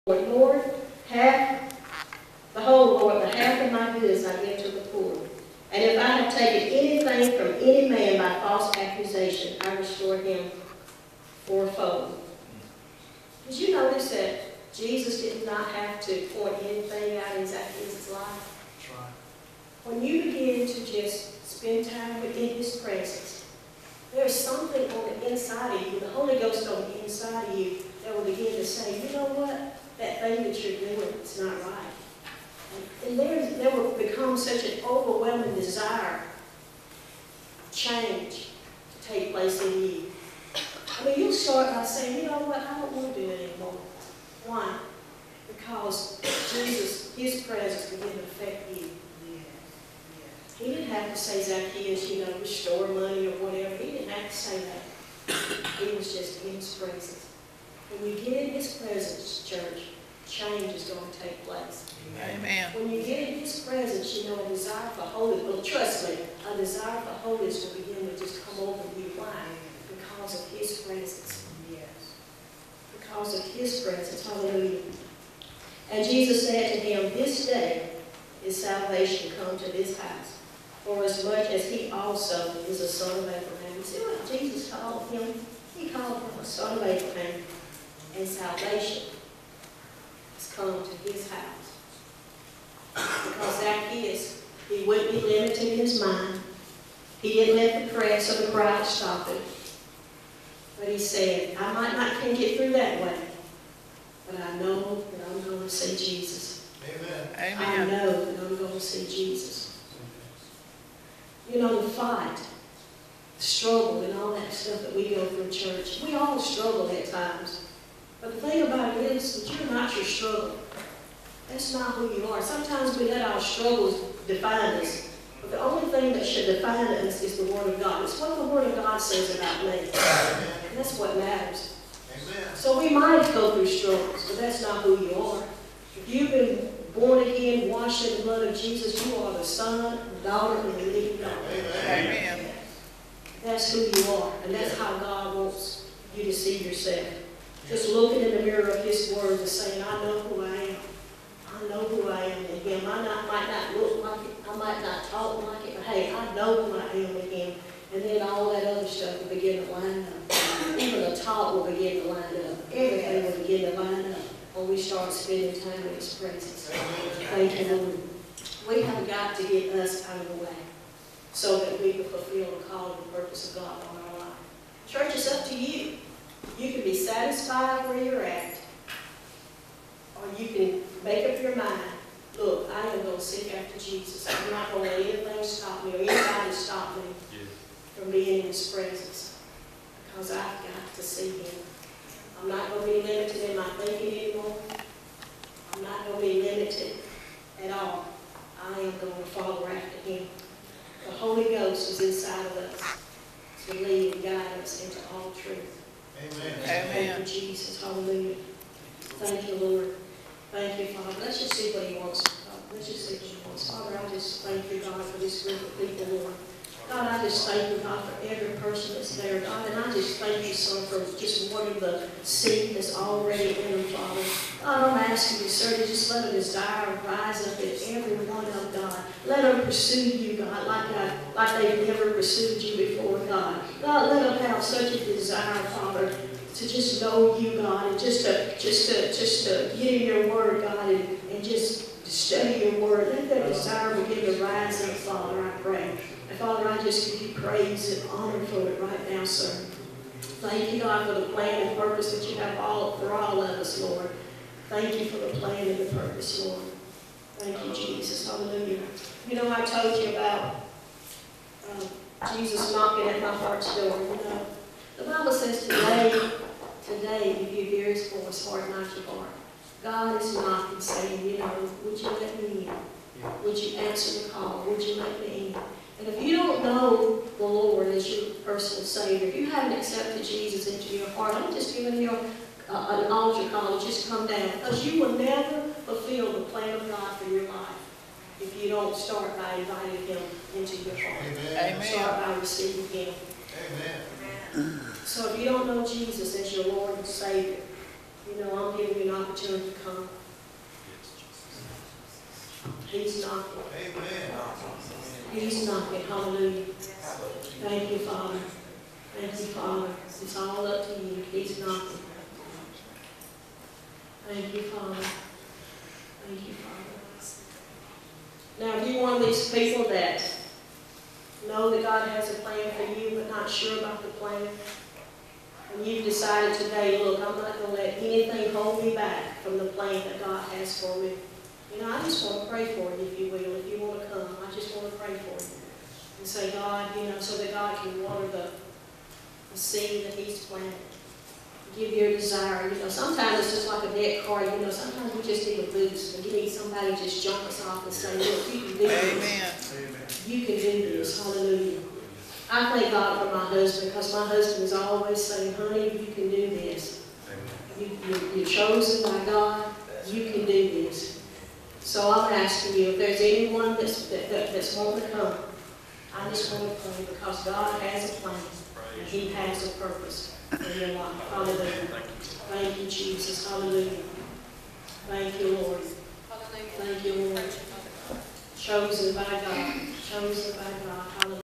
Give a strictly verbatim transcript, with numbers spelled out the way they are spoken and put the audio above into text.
Lord, half, behold, Lord, the half of my goods I give to the poor. And if I have taken anything from any man by false accusation, I restore him fourfold. Did you notice that Jesus did not have to point anything out in Zacchaeus' life? That's right. When you begin to just spend time within his presence, there's something on the inside of you, the Holy Ghost on the inside of you, that will begin to say, you know what? That thing that you're doing is not right. And there, there will become such an overwhelming desire, change to take place in you. I mean, you'll start by saying, you know what, I don't want to do it anymore. Why? Because Jesus, his presence began to affect you. He didn't have to say, Zacchaeus, you know, restore money or whatever. He didn't have to say that. He was just in his presence. When you get in his presence, church, change is going to take place. Amen. When you get in his presence, you know a desire for holiness. Well, trust me, a desire for holiness will begin to just come over you. Why? Because of his presence. Yes. Because of his presence. Hallelujah. And Jesus said to him, this day is salvation come to this house, for as much as he also is a son of Abraham. You see what Jesus called him? He called him a son of Abraham. And salvation has come to his house. Because Zacchaeus, he wouldn't be limited in his mind. He didn't let the press or the crowd stop him. But he said, I might not can get through that way, but I know that I'm going to see Jesus. Amen. Amen. I know that I'm going to see Jesus. You know, the fight, the struggle, and all that stuff that we go through in church, we all struggle at times. But the thing about it is that you're not your struggle. That's not who you are. Sometimes we let our struggles define us. But the only thing that should define us is the Word of God. It's what the Word of God says about me. And that's what matters. Amen. So we might go through struggles, but that's not who you are. If you've been born again, washed in the blood of Jesus, you are the son, the daughter of the living God. Amen. That's who you are. And that's how God wants you to see yourself. Just looking in the mirror of his word and saying, I know who I am. I know who I am in him. I not, might not look like it. I might not talk like it. But hey, I know who I am in him. And then all that other stuff will begin to line up. Even the talk will begin to line up. Everything will begin to line up when we start spending time in his presence. Thank you, Lord. We have got to get us out of the way so that we can fulfill the call and purpose of God on our life. Church, it's up to you. You can be satisfied where you're at, or you can make up your mind, look, I am going to seek after Jesus. I'm not going to let anything stop me or anybody stop me from being in his presence, because I've got to see him. I'm not going to be limited in my thinking anymore. I'm not going to be limited at all. I am going to follow after him. The Holy Ghost is inside of us to lead and guide us into all truth. Amen. Thank you, Jesus. Hallelujah. Thank you, Lord. Thank you, Father. Let's just see what he wants. Let's just see what he wants. Father, I just thank you, God, for this group of people, Lord. God, I just thank you, God, for every person that's there, God. And I just thank you, sir, for just watering the seed that's already in them, Father. God, I'm asking you, sir, to just let a desire rise up in every one of them, God. Let them pursue you, God, like, I, like they've never pursued you before, God. God, let them have such a desire, Father, to just know you, God, and just to just to just to get in your word, God, and, and just study your word. Let that desire begin to rise up, Father, I pray. And Father, I just give you praise and honor for it right now, sir. Thank you, God, for the plan and purpose that you have all for all of us, Lord. Thank you for the plan and the purpose, Lord. Thank you, Jesus. Hallelujah. You know, I told you about um, Jesus knocking at my heart's door. You know, the Bible says today, today, if you hear his voice, harden not your heart. God is knocking, saying, you know, would you let me in? Would you answer the call? Would you let me in? And if you don't know the Lord as your personal Savior, if you haven't accepted Jesus into your heart, I'm just giving you a, a, an altar call to just come down, because you will never fulfill the plan of God for your life if you don't start by inviting him into your heart. Amen. Start by receiving him. Amen. So if you don't know Jesus as your Lord and Savior, You know, I'm giving you an opportunity to come. He's knocking. Amen. He's knocking. Hallelujah. Thank you, Father. Thank you, Father. It's all up to you. He's knocking. Thank you, Father. Thank you, Father. Now, if you're one of these people that know that God has a plan for you, but not sure about the plan, and you've decided today, look, I'm not going to let anything hold me back from the plan that God has for me. You know, I just want to pray for you, if you will, if you want to come. I just want to pray for you. And say, God, you know, so that God can water the, the seed that He's planted. Give your desire. You know, sometimes it's just like a dead car. You know, sometimes we just need a boost. And you need somebody to just jump us off and say, look, you can do this. Amen. You can do this. Hallelujah. I thank God for my husband, because my husband is always saying, honey, you can do this. You, you, you're chosen by God. You can do this. So I'm asking you, if there's anyone that's, that, that, that's wanting to come, I just want to pray, because God has a plan, and He has a purpose in your life. Hallelujah. Thank you, Jesus. Hallelujah. Thank you, Lord. Thank you, Lord. Chosen by God. Chosen by God. Hallelujah.